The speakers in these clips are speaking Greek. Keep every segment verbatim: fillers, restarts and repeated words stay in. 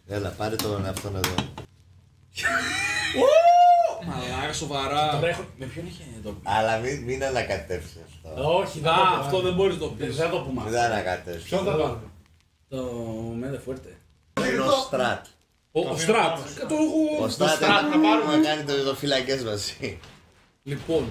Έλα, πάρε τον αυτόν εδώ. Μαλάκα, σοβαρά. Με ποιον είχε το πει. Αλλά μην, μην ανακατεύσεις αυτό. Όχι, δεν Α, το αυτό δεν μπορείς να το πεις. Δεν το πούμε. Μην ανακατεύσεις. Ποιον θα πάρουμε? Το Μέντε Φουέρτε. Είναι ο Στρατ. Ο, ο Στρατ. Το έχω... Ο Στρατ Στρατ θα πάρουμε. να κάνει το, το φυλακές μαζί. Λοιπόν.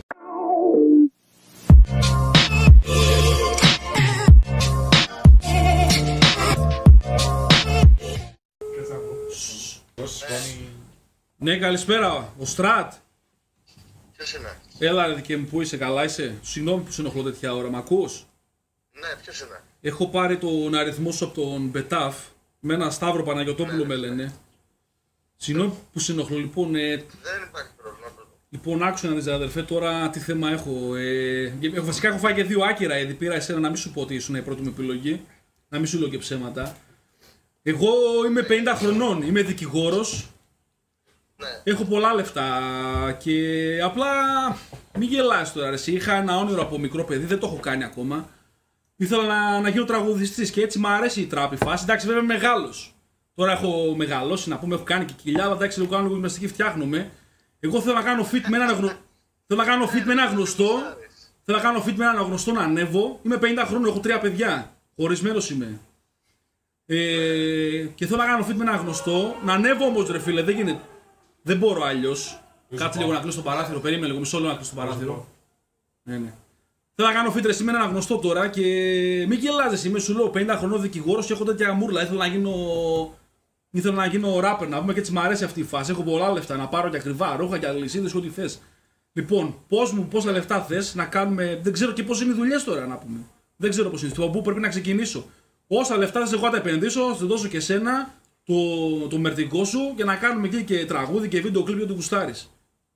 Ναι, καλησπέρα. Ο Στρατ. Ποιος είναι? Έλα ρε δικαί μου, πού είσαι, καλά είσαι? Συγγνώμη που σε ενοχλώ τέτοια ώρα, μ' ακούς? Ναι, ποιος είναι? Έχω πάρει τον αριθμό σου από τον Μπετάφ. Με ένα Σταύρο Παναγιωτόπουλο με λένε. Συγγνώμη που σε ενοχλώ, λοιπόν. Ε, Δεν υπάρχει πρόβλημα. λοιπόν, άκουσα να δεις αδερφέ, τώρα τι θέμα έχω. Ε, βασικά έχω φάει και δύο άκυρα, γιατί πήρα εσένα να μην σου πω ότι ήσουν η πρώτη μου επιλογή. Να μην σου λέω και ψέματα. Εγώ είμαι πενήντα χρονών, είμαι δικηγόρος. Ναι. Έχω πολλά λεφτά και απλά μην γελάς τώρα ρε, εσύ. Είχα ένα όνειρο από μικρό παιδί, δεν το έχω κάνει ακόμα. Ήθελα να, να γίνω τραγουδιστής και έτσι μου αρέσει η τράπη φάση. Εντάξει, βέβαια είμαι μεγάλος. Τώρα έχω μεγαλώσει, να πούμε, έχω κάνει και κοιλιά, αλλά εντάξει, λίγο κάνω λίγο γυμναστική, φτιάχνομαι. Εγώ θέλω να κάνω fit με έναν γνω... θέλω να κάνω fit με ένα γνωστό. Θέλω να κάνω fit με έναν γνωστό να ανέβω. Είμαι πενήντα χρόνων, έχω τρία παιδιά. Χωρισμένος είμαι. Ε, και θέλω να κάνω fit με ένα γνωστό. Να ανέβω όμως ρε φίλε, δεν γίνεται. Δεν μπορώ αλλιώς. Κάτσε λίγο να κλείσω το παράθυρο. Περίμενε λίγο, μισό λίγο να κλείσω το παράθυρο. Ναι, ναι. Θέλω να κάνω φίτρες με έναν γνωστό τώρα και μην γελάζεσαι. Είμαι σου λέω πενήντα χρονών δικηγόρος και έχω τέτοια μούρλα. Ήθελα να γίνω. Ήθελα να γίνω ράπερ, να πούμε και έτσι μου αρέσει αυτή η φάση. Έχω πολλά λεφτά να πάρω και ακριβά ρούχα και αλυσίδες και ό,τι θες. Λοιπόν, πώς μου, πόσα λεφτά θες να κάνουμε. Δεν ξέρω και πώς είναι οι δουλειές τώρα να πούμε. Δεν ξέρω πώς είναι. Από πού πρέπει να ξεκινήσω. Όσα λεφτά θες εγώ να τα επενδύσω, θα δώσω και σένα το, το μερτικό σου και να κάνουμε εκεί και τραγούδι και βίντεο κλιπ για το γουστάρεις.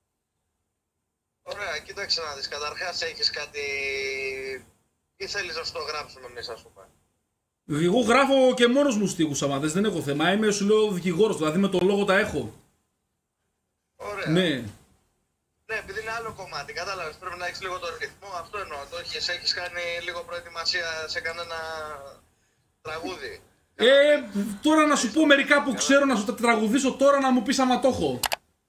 Ωραία, κοίταξε να δεις. Καταρχάς έχεις κάτι... ή θέλεις να σου το γράψουμε εμείς, ας πούμε? Εγώ γράφω και μόνος μου στίχους άμα θες, δεν έχω θέμα. Είμαι, σου λέω, δικηγόρος, δηλαδή με το λόγο τα έχω. Ωραία. Ναι. Ναι, επειδή είναι άλλο κομμάτι, κατάλαβες, πρέπει να έχεις λίγο το ρυθμό, αυτό εννοώ. Το έχεις, έχεις κάνει λίγο προετοιμασία σε κανένα τραγούδι? Ε, τώρα να σου πω μερικά που ξέρω να σου τα τραγουδήσω τώρα να μου πεις άμα το έχω.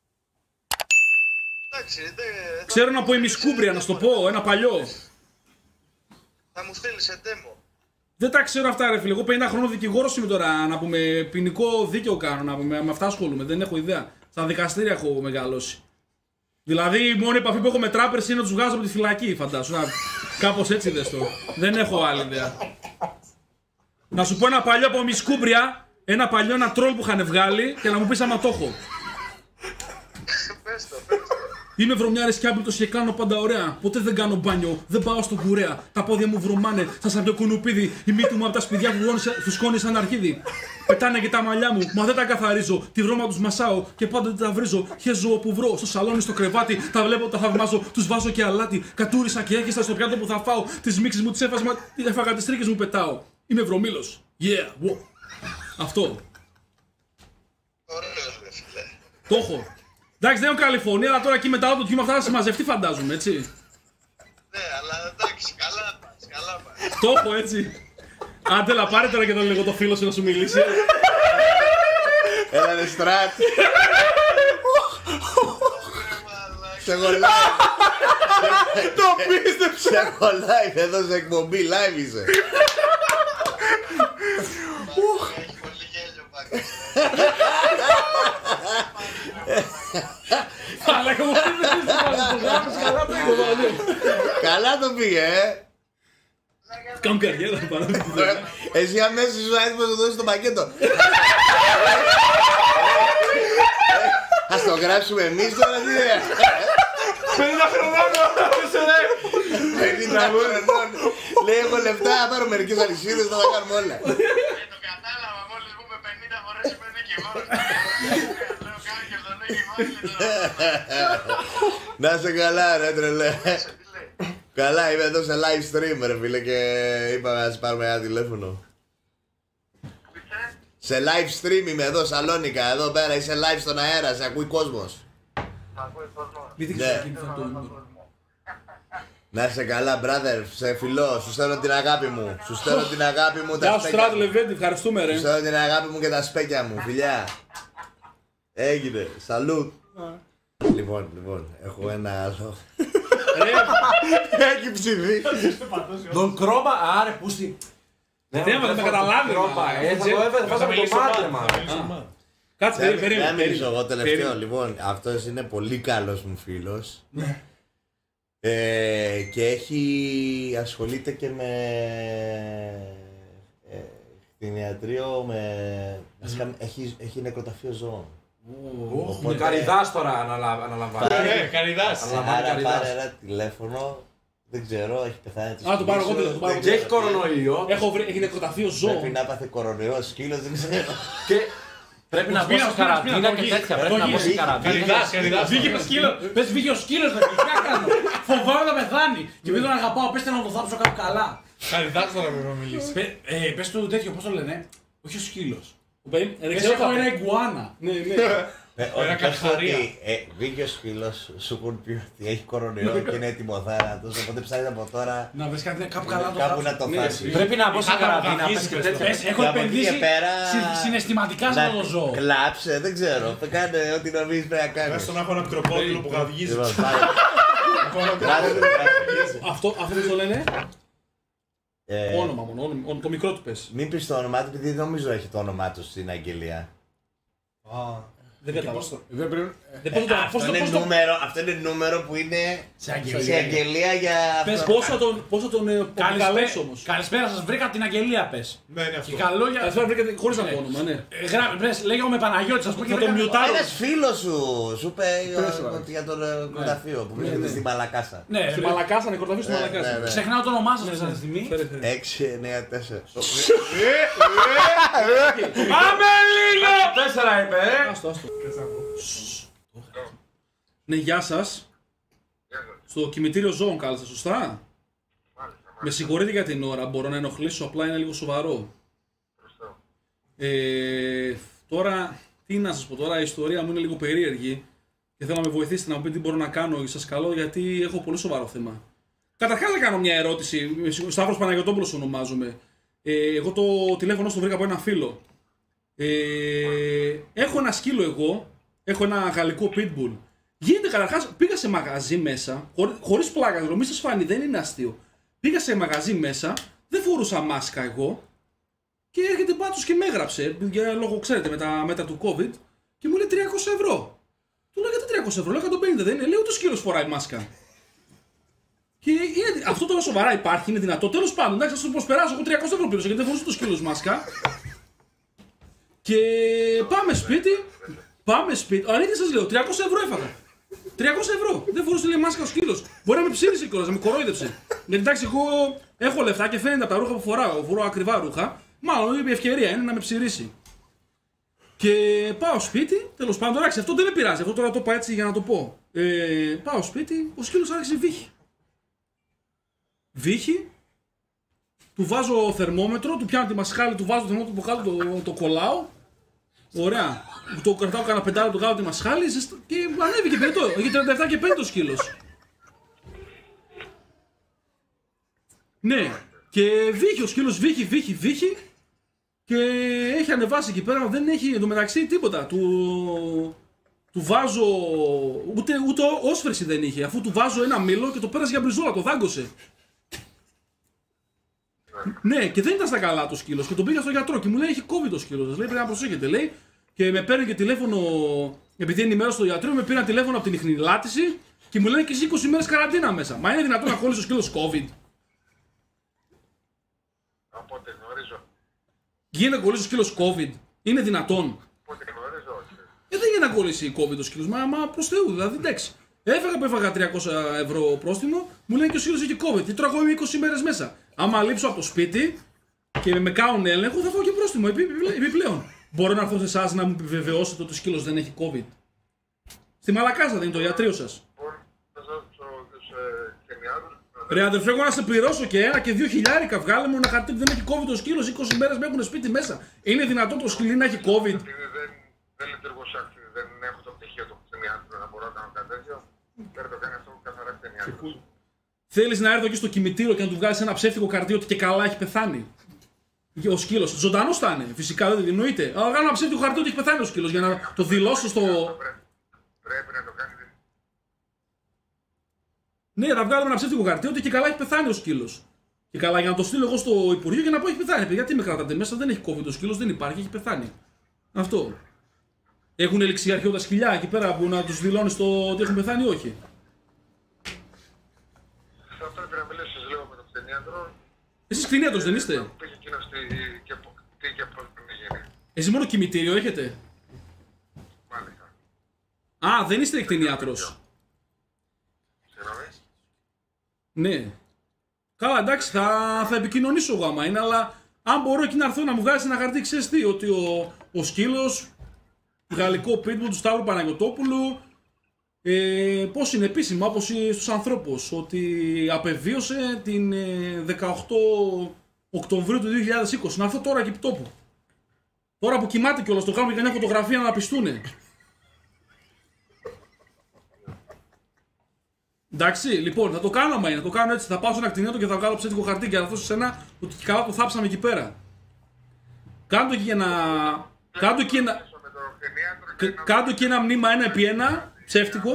Εντάξει, δε, Ξέρω να πω ημισκούμπρια, να σου το πω, ένα παλιό. θα μου στείλεις σε demo. Δεν τα ξέρω αυτά ρε φίλε, εγώ πενήντα χρονών δικηγόρος είμαι τώρα, να πούμε, ποινικό δίκαιο κάνω, να πούμε, με αυτά ασχολούμαι, δεν έχω ιδέα. Στα δικαστήρια έχω μεγαλώσει. Δηλαδή η μόνη επαφή που έχω με τράπερς είναι να τους βγάζω από τη φυλακή, φαντάσου, να, κάπως έτσι δες το. Δεν έχω άλλη ιδέα. Να σου πω ένα παλιό από ημισκούμπρια, ένα παλιό, ένα τρόλ που είχαν βγάλει και να μου πεις άμα το έχω. Πες το, πες το. Είμαι βρωμιάρης και άπλητος και κάνω πάντα ωραία. Ποτέ δεν κάνω μπάνιο, δεν πάω στον κουρέα. Τα πόδια μου βρωμάνε, σαν σαμπιό κουνουπίδι. Η μύτη μου από τα σπουδιά φουσκώνει σαν αρχίδι. Πετάνε και τα μαλλιά μου, μα δεν τα καθαρίζω. Τη βρώμα τους μασάω και πάντοτε τα βρίζω. Χέζω όπου βρω, στο σαλόνι, στο κρεβάτι. Τα βλέπω, τα θαυμάζω, τους βάζω και αλάτι. Κατούρισα και έχιστα στο πιάτο που θα φάω. Τις μίξεις μου, τις έφασμα, έφαγα τις τρίκες μου πετάω. Είμαι βρωμίλος. Yeah, wow. Αυτό. Ωραίος ρε φίλε. Το έχω. Εντάξει, δεν έχω καλή φωνή, αλλά τώρα εκεί μετά το τμήμα αυτά θα συμμαζευτεί, φαντάζομαι, έτσι. Ναι, αλλά εντάξει, καλά πας, καλά πας. Το έχω έτσι. Άντε, να πάρε τώρα και τον λίγο το φίλο σου να σου μιλήσει. Έλα ρε Στρατ. Σε κολλάει. Το πίστεψα! Σε κολλάει, εδώ σε εκπομπή, live είσαι. Έχει πολύ γέλιο πάλι. Αλλά εγώ καλά πήγε. Καλά το πήγε, ε. Κάνουν καριέρα πάνω. Εσύ αμέσως σου άρεσε να σου δώσεις το πακέτο. Ας το γράψουμε εμείς τώρα, τι είναι. πενήντα χρονών! πενήντα χρονών. Λέει έχω λεφτά, θα πάρω μερικές αλυσίδες, θα τα κάνουμε όλα. Ε, το κατάλαβα, μόλις πούμε πενήντα φορές είμαι δικηγόρος. Λέω κάποιος δεν έχει μάθει. Να σε καλά ρε τρελέ. Καλά, είμαι εδώ σε live stream ρε φίλε και είπαμε να σε πάρουμε ένα τηλέφωνο. Σε live stream είμαι εδώ, Σαλόνικα, εδώ πέρα, είσαι live στον αέρα, σε ακούει κόσμος. Θα ακούει κόσμο. Μην Ναι. δείξεις το Να είσαι καλά, brother, σε φιλό, σου στέλνω την αγάπη μου. Σου στέλνω την αγάπη μου, τα Γεια σου, σπέκια Στράτ μου. Λεβέντη, ευχαριστούμε, ρε. Σου στέλνω την αγάπη μου και τα σπέκια μου, φιλιά. Έγινε, σαλούτ. Λοιπόν, λοιπόν, έχω ένα άλλο. Έχει ψηθεί. Τον Κρόμπα, άρε πούστη. Τι έβαλε, με καταλάβει. Κρόμπα, ε, θα το έφερε, φάσαμε το μάτρεμα. Κάτσε, Δεν περίμενε. θα μιλήσω εγώ τελευταίο. περίμενε. Λοιπόν, αυτός είναι πολύ καλός μου φίλος. Ε, και έχει ασχολείται και με ε, κτηνιατρίο, με βασικά έχει, έχει νεκροταφείο ζώων. Ο Καριδάς τώρα αναλα- αναλαμβάνει. Ναι, Καριδάς. Αναλαμβάνει Άρα Καριδάς. πάρε ένα τηλέφωνο, δεν ξέρω, έχει πεθάνει το Α, το πάρω εγώ, σκύλο, το πάρω δεν Και έχει ξέρω τι. κορονοϊό. Έχω βρει, έχει νεκροταφείο ζώο. Πρέπει να πάθει κορονοϊό, σκύλος, δεν ξέρω. Και πρέπει να μπω Σπίνα, σε σπίνα, καραντίνα σπίνα, και το τέτοια. γη. Πρέπει Το να μπω γη. σε καραντίνα. Καριδάς, Καριδάς. Βγήκε το σκύλο, πες βγήκε ο σκύλος να πει, τι να κάνω. Φοβάμαι να πεθάνει. Και επειδή τον αγαπάω, πες να το θάψω κάπου καλά. Καριδάς τώρα πρέπει να μιλήσει. Πε- ε, Πες του τέτοιο, πώς το λένε, όχι ο σκύλος. Περί- ε, δεν Πες ξέρω έχω τα- ένα ιγκουάνα. Ναι, ναι. Ε, Ένα όχι, πες καρχαρία. ότι ε, βγήκε ο σκύλος, σου έχουν πει ότι έχει κορονοϊό και είναι έτοιμο θάνατος, οπότε ψάχνει από τώρα Να βρεις κάτι κάπου καλά να το κάπου θάψω. να το Ναι, θάψει. Πρέπει να μπω σε Είχα τα καραντίνα, βαγγίσει, πες και πες τέτοια. Πες, έχω Και από εκεί επενδύσει και πέρα συ- συναισθηματικά σε αυτό το ζώο. κλάψε, δεν ξέρω. Θα κάνει ό,τι νομίζεις πρέπει να κάνεις. Τουλάχιστον να έχω ένα κροκόδιλο που γαυγίζει. Λοιπόν, πάει. Κράτησε, κράτησε. Αυτό, αυτό δεν το λένε. Ε, Όνομα μόνο, όνομα, το μικρό του πες. Μην πεις το όνομά του, επειδή δεν νομίζω έχει το όνομά του στην αγγελία. Δεν κατάλαβα. Δεν πρέπει. Δεν πώς το- πώς Αυτό το- είναι πώς το- νούμερο, αυτό είναι νούμερο που είναι Σε αγγελία. σε αγγελία για Πες αυτό. πώς θα τον, πώς θα τον ε, αποκαλέσει όμως. Καλησπέρα σας, βρήκα την αγγελία πες. Ναι, είναι αυτό. Και καλό για... Καλησπέρα, βρήκατε χωρίς να πω όνομα, ναι. Ε, γρά- πες, λέγαμε Παναγιώτης, ας πούμε και Θα τον βρήκα- μιουτάρω. Ένας φίλος σου σου είπε Πες, ε, ρε. ότι για τον ε, κροταφείο που βρίσκεται ναι. στην Μαλακάσα. Ναι, Στη ρε, Μαλακάσα, νεκροταφείο στη Ναι, Μαλακάσα. ναι, ναι. ξεχνάω το όνομά σας αυτή τη στιγμή. Φέρε, φέρε. έξι εννέα τέσσερα. Πάμε λίγο! Τέσσερα είπε, ε. Άστο, άστο. Ναι, γεια σας. Στο κημητήριο ζώων κάλεσα, σωστά. Με συγχωρείτε για την ώρα, μπορώ να ενοχλήσω, απλά είναι λίγο σοβαρό. Ε, τώρα, τι να σας πω τώρα, η ιστορία μου είναι λίγο περίεργη και θέλω να με βοηθήσετε να μου πείτε τι μπορώ να κάνω, σας καλώ, γιατί έχω πολύ σοβαρό θέμα. Καταρχάς να κάνω μια ερώτηση, Σταύρος Παναγιωτόπουλος ονομάζομαι. Ε, εγώ το τηλέφωνο στο βρήκα από ένα φίλο. Ε, έχω ένα σκύλο εγώ, έχω ένα γαλλικό pitbull. Γίνεται καταρχάς, πήγα σε μαγαζί μέσα, χωρί, χωρίς πλάκα, δηλαδή, μη σας φάνει, δεν είναι αστείο. Πήγα σε μαγαζί μέσα, δεν φορούσα μάσκα εγώ και έρχεται μπάτσος και με έγραψε, για λόγω, ξέρετε, με τα μέτρα του COVID και μου λέει τριακόσια ευρώ. Του λέω γιατί τριακόσια ευρώ, λέω εκατόν πενήντα δεν είναι, λέει ούτε ο σκύλος φοράει μάσκα. Και είναι, αυτό τώρα σοβαρά υπάρχει, είναι δυνατό. Τέλος πάντων, εντάξει, θα σου προσπεράσω. Εγώ τριακόσια ευρώ πλήρωσα γιατί δεν φορούσε το σκύλος μάσκα. Και πάμε σπίτι. Πάμε σπίτι. Αλήθεια σας λέω, τριακόσια ευρώ έφαγα. τριακόσια ευρώ. Δεν φορούσε λέει μάσκα ο σκύλος. Μπορεί να με ψήρισε κιόλας, να με κορόιδεψε. Γιατί εντάξει, εγώ έχω λεφτά και φαίνεται από τα ρούχα που φοράω. Φοράω ακριβά ρούχα. Μάλλον η ευκαιρία είναι να με ψηρίσει. Και πάω σπίτι, τέλος πάντων, εντάξει, αυτό δεν με πειράζει. Αυτό τώρα το είπα έτσι για να το πω. Ε, πάω σπίτι, ο σκύλος άρχισε βύχη. Βύχη, του βάζω θερμόμετρο, του πιάνω τη μασχάλη, του βάζω το θερμόμετρο από κάτω, το, το κολλάω. Ωραία. Το κρατάω κανένα πεντάρο, του κάνω τη μασχάλη ζεστα... και ανέβηκε περιττό. Έχει τριάντα επτά και πέντε ο σκύλος. Ναι. Και βύχει ο σκύλος, βύχει, βύχει, βύχει. Και έχει ανεβάσει εκεί πέρα, δεν έχει εντωμεταξύ τίποτα. Του, του βάζω, ούτε, ούτε όσφρηση δεν είχε, αφού του βάζω ένα μήλο και το πέρασε για μπριζόλα, το δάγκωσε. Ναι, και δεν ήταν στα καλά το σκύλος και τον πήγα στο γιατρό και μου λέει έχει COVID το σκύλος, λέει πρέπει να προσέχετε, λέει. Και με παίρνει και τηλέφωνο, επειδή ενημέρωσα το γιατρό, με πήραν τηλέφωνο από την ιχνηλάτηση και μου λένε και εσύ είκοσι μέρες καραντίνα μέσα. Μα είναι δυνατόν να κόλλησε ο σκύλος COVID? Από ό,τι γνωρίζω. Γίνεται να κολλήσει ο σκύλος COVID? Είναι δυνατόν? Από ό,τι γνωρίζω, όχι. Ε, δεν γίνεται να κολλήσει COVID ο σκύλος, μα, μα προς Θεού, δηλαδή εντάξει. Έφαγα που έφαγα τριακόσια ευρώ πρόστιμο, μου λένε και ο σκύλος έχει COVID. Και τώρα εγώ είμαι είκοσι μέρες μέσα. Άμα λείψω από το σπίτι και με κάνουν έλεγχο, θα φάω και πρόστιμο επί, επι, επιπλέον. Μπορώ να έρθω σε εσάς να μου επιβεβαιώσετε ότι ο σκύλος δεν έχει COVID? Στη Μαλακάσα δεν είναι το ιατρείο σας? Ρε αδερφέ, εγώ να σε πληρώσω και ένα και δύο χιλιάρικα, βγάλε μου ένα χαρτί που δεν έχει COVID ο σκύλος, είκοσι μέρες με έχουν σπίτι μέσα. Είναι δυνατόν το σκυλί να έχει COVID? Επειδή δεν, δεν λειτουργώ σε αυτή, δεν έχω το πτυχίο του κτηνιάτρου να μπορώ να κάνω κάτι τέτοιο. Δεν το κάνει αυτό καθαρά κτηνιάτρου. Θέλεις να έρθω εκεί στο κημητήριο και να του βγάλεις ένα ψεύτικο καρτί ότι και καλά έχει πεθάνει. Ο σκύλος. Ζωντανός θα είναι. Φυσικά δεν εννοείται. Αλλά βγάλω ένα ψεύτικο χαρτί ότι έχει πεθάνει ο σκύλος για να το δηλώσω στο. Πρέπει να το κάνετε. Ναι, θα βγάλουμε ένα ψεύτικο χαρτί ότι και καλά έχει πεθάνει ο σκύλος. Και καλά, για να το στείλω εγώ στο Υπουργείο και να πω έχει πεθάνει. Γιατί με κρατάτε μέσα, δεν έχει COVID ο σκύλος, δεν υπάρχει, έχει πεθάνει. Αυτό. Έχουν ληξιαρχείο τα σκυλιά εκεί πέρα που να τους δηλώνει στο ότι έχουν πεθάνει ή όχι. Θα πρέπει να μιλήσεις λίγο με τον κτηνίατρο. Εσείς κτηνίατρος δεν είστε? Πήγε εκείνος τι και πο- τι και πώς πρέπει να γίνει. Εσείς μόνο κημητήριο έχετε? Μάλιστα. Α, δεν είστε κτηνίατρος. Συγγνώμη. Ναι. Καλά, εντάξει, θα, θα επικοινωνήσω εγώ άμα είναι, αλλά αν μπορώ εκεί να έρθω να μου βγάλεις ένα χαρτί, ξέρεις τι, ότι ο, ο σκύλος, γαλλικό pitbull του Σταύρου Παναγιωτόπουλου, ε, πώς είναι επίσημα, όπως στους ανθρώπους, ότι απεβίωσε την ε, δεκαοκτώ Οκτωβρίου του δύο χιλιάδες είκοσι. Να έρθω τώρα εκεί τόπου. Τώρα που κοιμάται κιόλας, το κάνουμε και μια φωτογραφία να πιστούνε. Εντάξει, λοιπόν, θα το κάνω άμα είναι, θα το κάνω έτσι. Θα πάω σε ένα κτηνίατρο και θα βγάλω ψεύτικο χαρτί και θα δώσω σε ένα ότι και καλά το θάψαμε εκεί πέρα. Κάντο εκεί ένα. Κάντο εκεί ένα. Κάντο εκεί ένα μνήμα ένα επί ένα, ψεύτικο.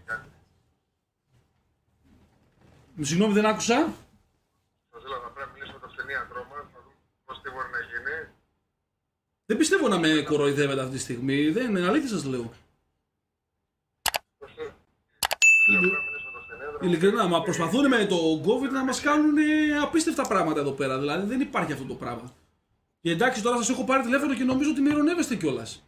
Συγγνώμη, δεν άκουσα. Σας λέω, θα πρέπει να μιλήσουμε με τον κτηνίατρό μας, να δούμε πώς τι μπορεί να γίνει. Δεν πιστεύω να με κοροϊδεύετε αυτή τη στιγμή. Δεν είναι αλήθεια, σας λέω. Ειλικρινά, μα προσπαθούν με το COVID να μας κάνουν απίστευτα πράγματα εδώ πέρα. Δηλαδή δεν υπάρχει αυτό το πράγμα. Και εντάξει, τώρα σας έχω πάρει τηλέφωνο και νομίζω ότι με ειρωνεύεστε κιόλας.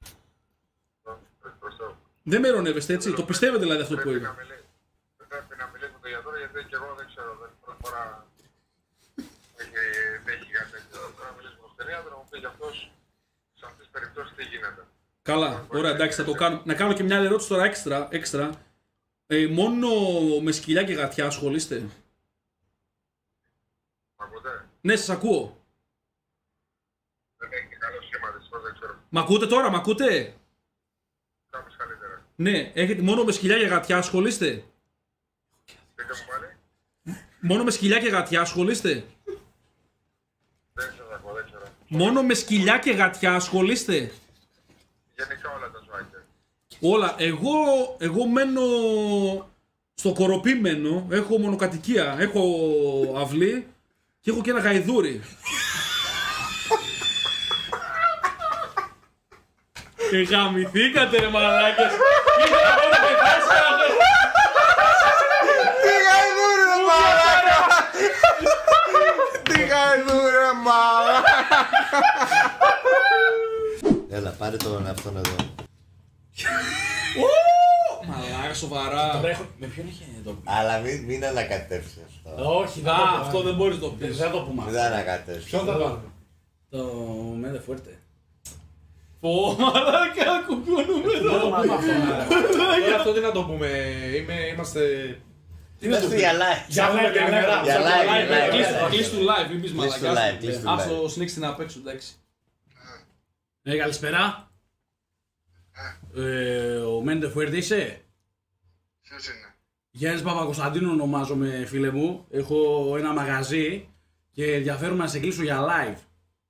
Δεν με ειρωνεύεστε, έτσι. Το πιστεύετε δηλαδή αυτό που είναι. Πρέπει να μιλήσω με τον γιατρό γιατί και εγώ δεν ξέρω. Δεν πρώτη φορά έχει κάτι τέτοιο. Πρέπει να μιλήσω με τον κτηνίατρο, να μου πει κι αυτός σε αυτές τις περιπτώσεις τι γίνεται. Καλά, ωραία, εντάξει, θα το κάνω. Να κάνω και μια άλλη ερώτηση τώρα έξτρα. έξτρα. Ε, μόνο με σκυλιά και γατιά ασχολείστε? Μ' ακούτε? Ναι, σας ακούω. Δεν έχει καλό σχήμα δυστυχώς, δεν ξέρω. Μ' ακούτε τώρα, μ' ακούτε? Κάπως καλύτερα. Ναι, έχετε, μόνο με σκυλιά και γατιά ασχολείστε? Πείτε μου πάλι. Μόνο με σκυλιά και γατιά ασχολείστε? Δεν σας ακούω, δεν ξέρω. Μόνο με σκυλιά και γατιά ασχολείστε? Γενικά όλα τα ζωάκια. Όλα. Εγώ, εγώ μένω στο Κοροπή μένω, έχω μονοκατοικία, έχω αυλή και έχω και ένα γαϊδούρι. Και γαμηθήκατε ρε μαλάκες. Τι γαϊδούρι ρε μαλάκα! Τι γαϊδούρι ρε μαλάκα! Έλα, πάρε τον αυτόν εδώ. Μαλάκα, σοβαρά. Με ποιον είχε το. Αλλά μην, μην ανακατεύσεις αυτό. Όχι, δεν Α, το αυτό πούμε. δεν μπορείς να το πεις. Δεν το πούμε. Μην το ανακατεύσεις. Ποιον θα πάρουμε? Το Μέντε Φουέρτε. Πω, μαλάκα, κουκκώνουμε Δεν το εδώ. πούμε αυτό. ναι. Τώρα αυτό τι να το πούμε, είμαι, είμαστε... Είμαστε για live. Για live, για live. Για live, για live. Κλείς- Κλείς του live, μην πεις Κλείς του μαλακάς. live, κλείς του Ας live. το σνίξεις την απ' έξω, εντάξει. Ε, καλησπέρα. Ε, ο Μέντε Φουέρτε είσαι? Ποιος είναι? Γιάννης Παπακοσταντίνου ονομάζομαι, φίλε μου. Έχω ένα μαγαζί και ενδιαφέρομαι να σε κλείσω για live.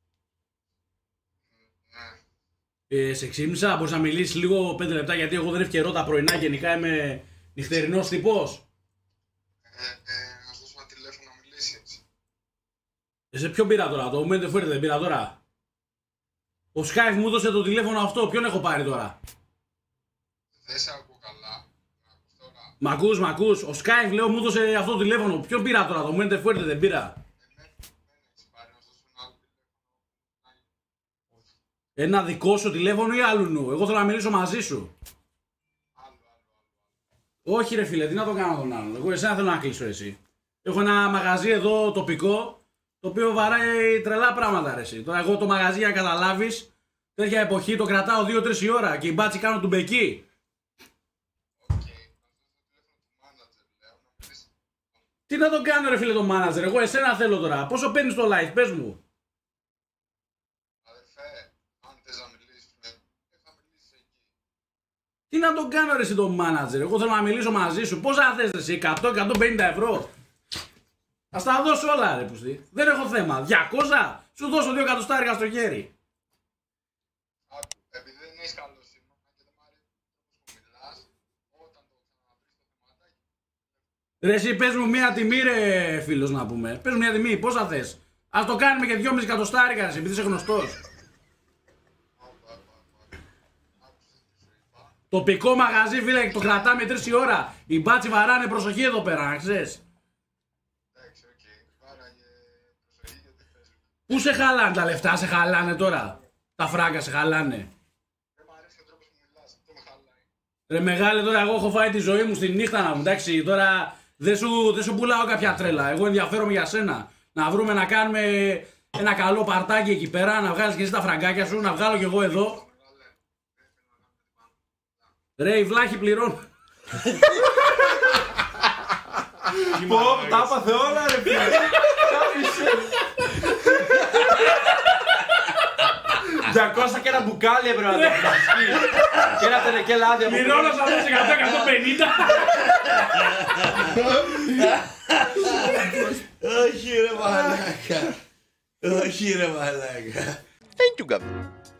Ε, σε ξύπνησα, μπορείς να μιλήσεις λίγο πέντε λεπτά γιατί εγώ δεν ευκαιρώ τα πρωινά, γενικά είμαι νυχτερινός τύπος. Ε, ε, να σου δώσω ένα τηλέφωνο να μιλήσεις. Εσύ ποιον πήρα τώρα, το Μέντε Φουέρτε δεν πήρα τώρα. Ο Skype μου έδωσε το τηλέφωνο αυτό, ποιον έχω πάρει τώρα? Δεν σε ακούω καλά. Να ακούς τώρα. Μ' ακούς, μ' ακούς. Ο Skype λέω μου έδωσε αυτό το τηλέφωνο, ποιον πήρα τώρα, το Μέντε Φουέρτε δεν πήρα. Δεν έχεις πάρει, να σου δώσω ένα άλλο τηλέφωνο. Ένα δικό σου τηλέφωνο ή άλλου νου? Εγώ θέλω να μιλήσω μαζί σου. Άλλο, άλλο, άλλο. Όχι ρε φίλε, τι να το κάνω τον άλλον. Εγώ εσένα θέλω να κλείσω εσύ. Έχω ένα μαγαζί εδώ τοπικό, το οποίο βαράει τρελά πράγματα ρε εσύ. Τώρα εγώ το μαγαζί για να καταλάβεις, τέτοια εποχή το κρατάω δύο τρεις η ώρα και οι μπάτσι κάνουν του μπεκί. Οκ. Να σου δώσω το τηλέφωνο του manager, λέω, να μιλήσεις. Τι να τον κάνω ρε φίλε το manager, εγώ εσένα θέλω τώρα. Πόσο παίρνεις το live, πες μου. Αδερφέ, αν θες να μιλήσεις, ε, θα μιλήσεις εκεί. Τι να τον κάνω ρε εσύ το manager, εγώ θέλω να μιλήσω μαζί σου. Πόσα θες ρε εσύ, εκατό με εκατόν πενήντα ευρώ. Ας τα δώσω όλα ρε πουστή. Δεν έχω θέμα. διακόσια σου δώσω δύο εκατοστάρικα στο χέρι. Άκου, επειδή δεν είσαι καλό σήμερα και δεν μ' αρέσει που μιλάς, όταν το ξαναπείς το θεματάκι. Ρε εσύ πες μου μια τιμή ρε φίλος να πούμε. Πες μου μια τιμή, πόσα θες. Ας το κάνουμε και δυόμισι εκατοστάρικα ρε, επειδή είσαι γνωστός. Τοπικό μαγαζί φίλε, το κρατάμε τρεις η ώρα. Οι μπάτσι βαράνε προσοχή εδώ πέρα, να ξέρεις. Εντάξει, οκ. Βάραγε προσοχή γιατί θες. Πού σε χαλάνε τα λεφτά, σε χαλάνε τώρα. Τα φράγκα σε χαλάνε. Δεν μ' αρέσει ο τρόπος που μιλάς, αυτό με χαλάει. Ρε μεγάλε τώρα, εγώ έχω φάει τη ζωή μου στη νύχτα να μου, εντάξει. Τώρα δεν σου, δεν σου πουλάω κάποια τρέλα. Εγώ ενδιαφέρομαι για σένα. Να βρούμε να κάνουμε ένα καλό παρτάκι εκεί πέρα, να βγάλεις και εσύ τα φραγκάκια σου, να βγάλω κι εγώ εδώ. Ρε, οι βλάχοι πληρώνουν. Πω, τα έπαθε όλα ρε φίλε. διακόσια και ένα μπουκάλι έπρεπε να το πλασχεί. Και ένα τελεκέλα άδεια. Πληρώνω σαν δώσει εκατό με εκατόν πενήντα. Όχι ρε μαλάκα. Όχι ρε μαλάκα. Thank you, Gabriel.